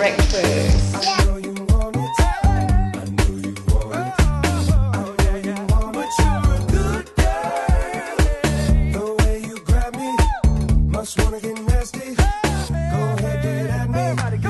breakfast. I know you want it. I know you want it. Oh, yeah, yeah. But you're a good girl. The way you grab me, must wanna get nasty. Go ahead, get at me.